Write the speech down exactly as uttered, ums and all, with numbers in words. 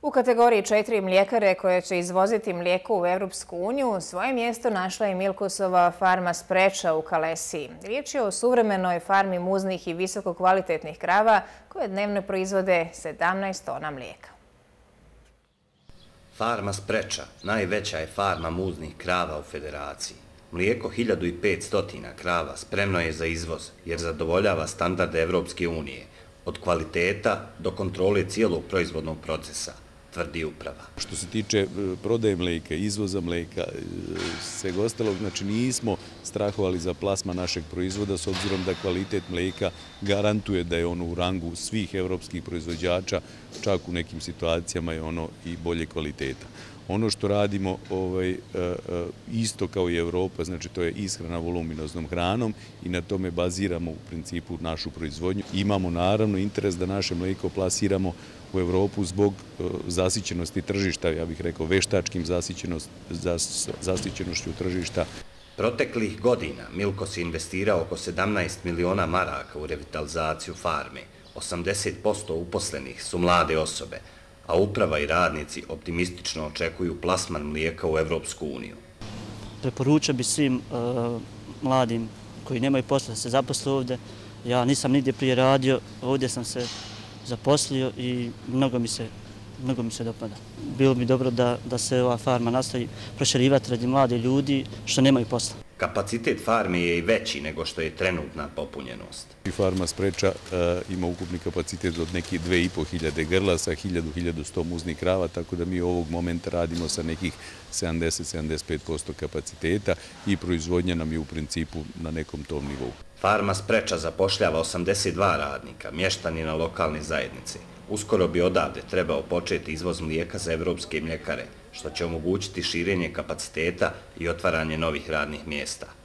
U kategoriji četiri mljekare koje će izvoziti mlijeko u Evropsku uniju, svoje mjesto našla je Milkusova farma Spreča u Kalesiji. Riječ je o suvremenoj farmi muznih i visoko kvalitetnih krava koje dnevno proizvode sedamnaest tona mlijeka. Farma Spreča najveća je farma muznih krava u Federaciji. Mlijeko hiljadu petsto krava spremno je za izvoz jer zadovoljava standarde Evropske unije, od kvaliteta do kontrole cijelog proizvodnog procesa, tvrdi uprava. Što se tiče prodaje mlijeka, izvoza mlijeka, svega ostalog, znači nismo strahovali za plasman našeg proizvoda s obzirom da kvalitet mlijeka garantuje da je ono u rangu svih evropskih proizvođača, čak u nekim situacijama je ono i bolje kvaliteta. Ono što radimo isto kao i Evropa, znači to je ishrana voluminoznom hranom i na tome baziramo u principu našu proizvodnju. Imamo naravno interes da naše mlijeko plasiramo u Evropu zbog zasićenosti tržišta, ja bih rekao veštačkim zasićenošću tržišta. Proteklih godina Milkos je investirao oko sedamnaest miliona maraka u revitalizaciju farme. osamdeset posto uposlenih su mlade osobe, a uprava i radnici optimistično očekuju plasman mlijeka u Evropsku uniju. Preporučio bi svim mladim koji nemaju posla da se zaposle ovdje. Ja nisam nigdje prije radio, ovdje sam se zaposlio i mnogo mi se, mnogo mi se dopada. Bilo bi dobro da, da se ova farma nastavi proširivati radi mlade ljudi što nemaju posla. Kapacitet farme je i veći nego što je trenutna popunjenost. Farma Spreča ima ukupni kapacitet od nekih dve i po hiljade grla sa hiljadu do hiljadu sto muznih krava, tako da mi ovog momenta radimo sa nekih sedamdeset do sedamdeset pet posto kapaciteta i proizvodnja nam je u principu na nekom tom nivou. Farma Spreča zapošljava osamdeset dva radnika, mještanina lokalne zajednice. Uskoro bi odavde trebao početi izvoz mlijeka za evropske mljekare, što će omogućiti širenje kapaciteta i otvaranje novih radnih mjesta.